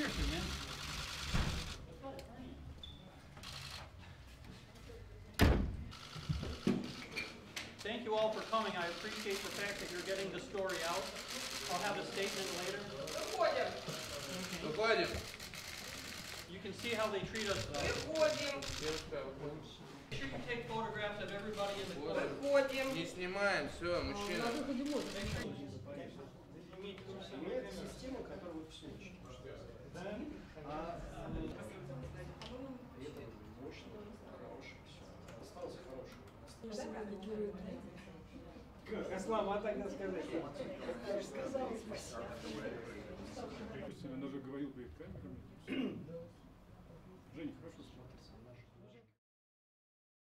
Seriously, man. Thank you all for coming. I appreciate the fact that you're getting the story out. I'll have a statement later. You can see how they treat us. Make sure you take photographs of everybody in the club. Не снимаем, все, мужчина. Это система, которую вы все учите. Да? Это мощно, хороший, все. Остался хороший. Как? А слова тогда сказать? Я же сказал, спасибо. Он даже говорил перед камерами. Женя, хорошо.